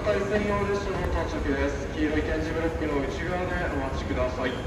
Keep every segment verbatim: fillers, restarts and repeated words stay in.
会専用列車の到着です。黄色い点字ブロックの内側でお待ちください。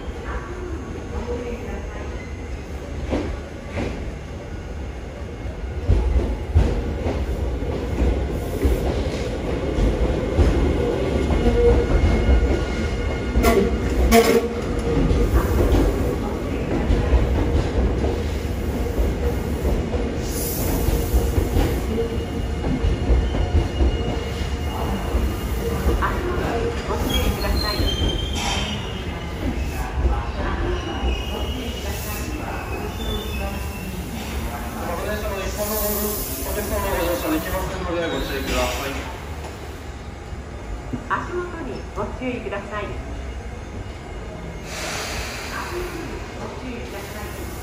足元にご注意ください。ご注意ください。